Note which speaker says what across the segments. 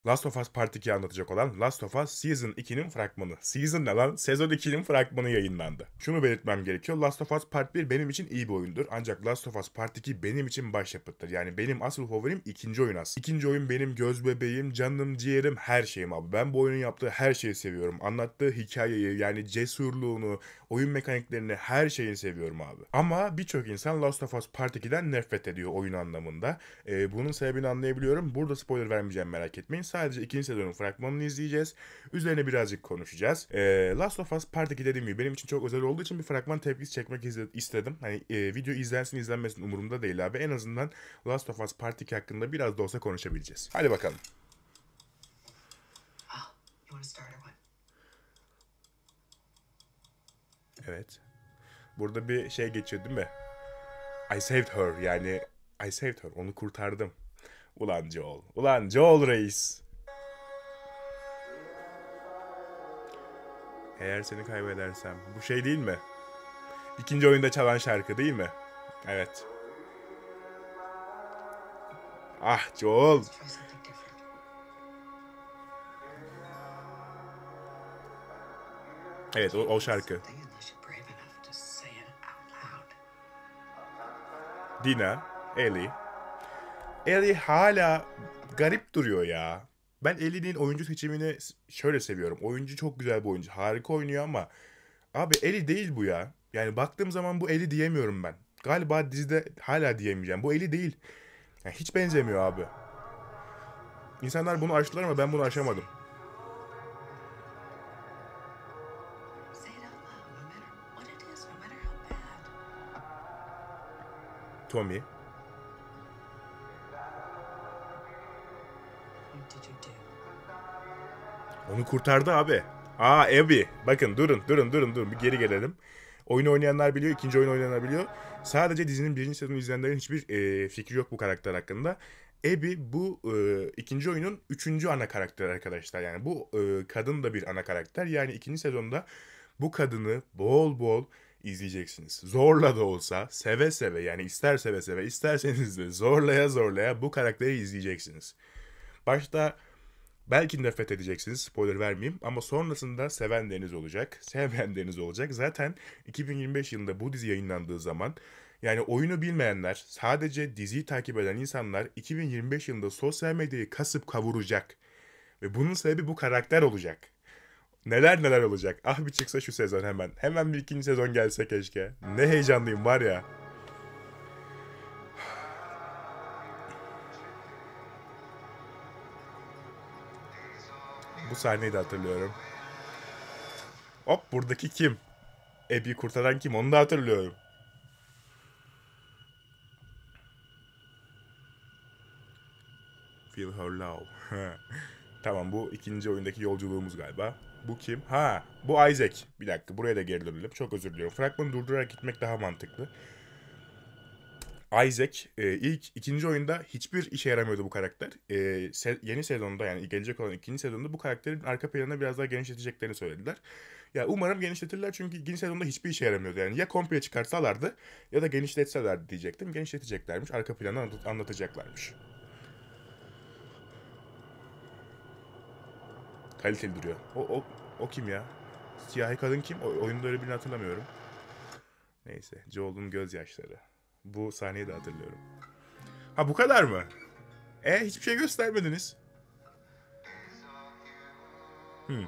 Speaker 1: Last of Us Part 2'yi anlatacak olan Last of Us Season 2'nin fragmanı. Season ne lan? Sezon 2'nin fragmanı yayınlandı. Şunu belirtmem gerekiyor. Last of Us Part 1 benim için iyi bir oyundur. Ancak Last of Us Part 2 benim için başyapıttır. Yani benim asıl favorim ikinci oyun aslında. İkinci oyun benim göz bebeğim, canım, ciğerim, her şeyim abi. Ben bu oyunun yaptığı her şeyi seviyorum. Anlattığı hikayeyi, yani cesurluğunu, oyun mekaniklerini, her şeyini seviyorum abi. Ama birçok insan Last of Us Part 2'den nefret ediyor oyun anlamında. Bunun sebebini anlayabiliyorum. Burada spoiler vermeyeceğim, merak etmeyin. Sadece ikinci sezonun fragmanını izleyeceğiz. Üzerine birazcık konuşacağız. Last of Us Part 2 dediğim gibi benim için çok özel olduğu için bir fragman tepkisi çekmek istedim. Hani video izlensin izlenmesin umurumda değil abi. En azından Last of Us Part 2 hakkında biraz da olsa konuşabileceğiz. Hadi bakalım. Evet. Burada bir şey geçiyor değil mi? I saved her, yani I saved her. Onu kurtardım. Ulan Joel. Ulan Joel reis. Eğer seni kaybedersem. Bu şey değil mi? İkinci oyunda çalan şarkı değil mi? Evet. Ah Joel. Evet, o şarkı. Dina, Ellie. Ellie hala garip duruyor ya. Ben Ellie'nin oyuncu seçimini şöyle seviyorum. Oyuncu çok güzel bir oyuncu. Harika oynuyor ama abi Ellie değil bu ya. Yani baktığım zaman bu Ellie diyemiyorum ben. Galiba dizide hala diyemeyeceğim. Bu Ellie değil. Yani hiç benzemiyor abi. İnsanlar bunu aştılar ama ben bunu aşamadım. Tommy. Onu kurtardı abi. Aa Abby. Bakın durun. Bir geri gelelim. Oyunu oynayanlar biliyor, ikinci oyun oynayanlar biliyor. Sadece dizinin birinci sezonu izleyenlerin hiçbir fikri yok bu karakter hakkında. Abby bu ikinci oyunun üçüncü ana karakteri arkadaşlar. Yani bu kadın da bir ana karakter. Yani ikinci sezonda bu kadını bol bol izleyeceksiniz. Zorla da olsa, seve seve, yani ister seve seve, isterseniz de zorlaya zorlaya bu karakteri izleyeceksiniz. Başta belki nefret edeceksiniz, spoiler vermeyeyim, ama sonrasında sevenleriniz olacak, sevmeyenleriniz olacak. Zaten 2025 yılında bu dizi yayınlandığı zaman, yani oyunu bilmeyenler, sadece diziyi takip eden insanlar 2025 yılında sosyal medyayı kasıp kavuracak. Ve bunun sebebi bu karakter olacak. Neler neler olacak. Ah bir çıksa şu sezon hemen. Hemen bir ikinci sezon gelse keşke. Ne heyecanlıyım var ya. Bu sahneyi de hatırlıyorum. Hop, buradaki kim? Abby'yi kurtaran kim? Onu da hatırlıyorum. Feel her love. Tamam, bu ikinci oyundaki yolculuğumuz galiba. Bu kim? Ha, bu Isaac. Bir dakika, buraya da geri dönelim. Çok özür diliyorum. Fragmanı durdurarak gitmek daha mantıklı. Isaac ikinci oyunda hiçbir işe yaramıyordu bu karakter. Yeni sezonda, yani gelecek olan ikinci sezonda bu karakterin arka planını biraz daha genişleteceklerini söylediler. Ya umarım genişletirler, çünkü ikinci sezonda hiçbir işe yaramıyordu. Yani ya komple çıkarsalardı ya da genişletselerdi diyecektim. Genişleteceklermiş. Arka planı anlatacaklarmış. Kaliteli duruyor. O kim ya? Siyahi kadın kim? Oyunda öyle birini hatırlamıyorum. Neyse. Joel'un gözyaşları. Bu sahneyi de hatırlıyorum. Ha, bu kadar mı? Hiçbir şey göstermediniz. Hmm.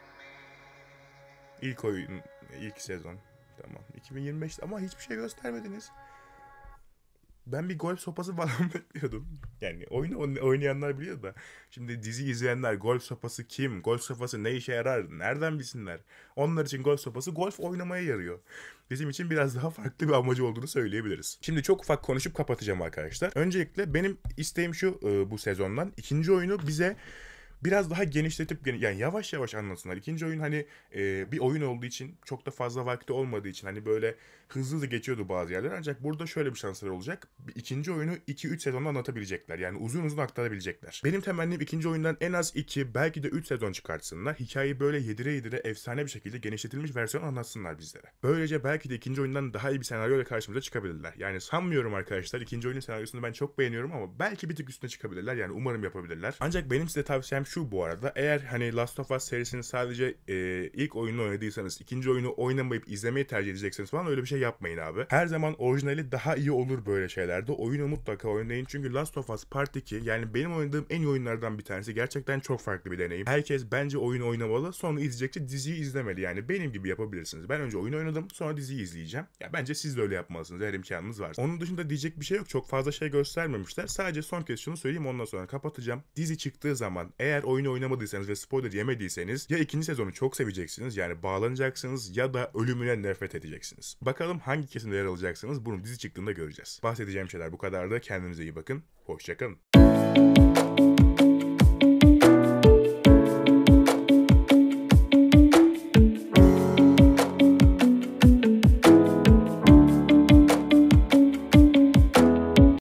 Speaker 1: İlk oyun, ilk sezon. Tamam. 2025 ama hiçbir şey göstermediniz. Ben bir golf sopası falan bekliyordum. Yani oyunu oynayanlar biliyor da. Şimdi dizi izleyenler golf sopası kim? Golf sopası ne işe yarar? Nereden bilsinler? Onlar için golf sopası golf oynamaya yarıyor. Bizim için biraz daha farklı bir amacı olduğunu söyleyebiliriz. Şimdi çok ufak konuşup kapatacağım arkadaşlar. Öncelikle benim isteğim şu, bu sezondan. İkinci oyunu bize biraz daha genişletip yani yavaş yavaş anlatsınlar. İkinci oyun hani bir oyun olduğu için çok da fazla vakti olmadığı için hani böyle hızlı hızlı geçiyordu bazı yerler. Ancak burada şöyle bir şansları olacak. İkinci oyunu 2-3 sezonda anlatabilecekler. Yani uzun uzun aktarabilecekler. Benim temennim ikinci oyundan en az 2 belki de 3 sezon çıkartsınlar. Hikayeyi böyle yedire yedire efsane bir şekilde genişletilmiş versiyon anlatsınlar bizlere. Böylece belki de ikinci oyundan daha iyi bir senaryo ile karşımıza çıkabilirler. Yani sanmıyorum arkadaşlar. İkinci oyunun senaryosunu ben çok beğeniyorum ama belki bir tık üstüne çıkabilirler. Yani umarım yapabilirler. Ancak benim size tavsiyem şu bu arada. Eğer hani Last of Us serisini sadece ilk oyununu oynadıysanız, ikinci oyunu oynamayıp izlemeyi tercih edecekseniz falan öyle bir şey yapmayın abi. Her zaman orijinali daha iyi olur böyle şeylerde. Oyunu mutlaka oynayın. Çünkü Last of Us Part 2 yani benim oynadığım en iyi oyunlardan bir tanesi. Gerçekten çok farklı bir deneyim. Herkes bence oyunu oynamalı. Sonra izleyecekçe diziyi izlemeli. Yani benim gibi yapabilirsiniz. Ben önce oyunu oynadım. Sonra diziyi izleyeceğim. Ya bence siz de öyle yapmalısınız. Eğer imkanınız varsa. Onun dışında diyecek bir şey yok. Çok fazla şey göstermemişler. Sadece son kez şunu söyleyeyim, ondan sonra kapatacağım. Dizi çıktığı zaman eğer oyunu oynamadıysanız ve spoiler yemediyseniz ya ikinci sezonu çok seveceksiniz. Yani bağlanacaksınız ya da ölümüne nefret edeceksiniz. Bakalım hangi kesimde yer alacaksınız, bunu dizi çıktığında göreceğiz. Bahsedeceğim şeyler bu kadardı. Kendinize iyi bakın. Hoşçakalın.